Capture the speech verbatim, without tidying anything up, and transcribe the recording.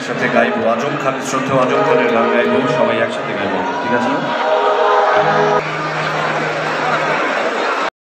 একসাথে গাইবো আজম খান শ্রদ্ধেয় আজম খানের গান গাইবো সবাই একসাথে গাইবো ঠিক আছে না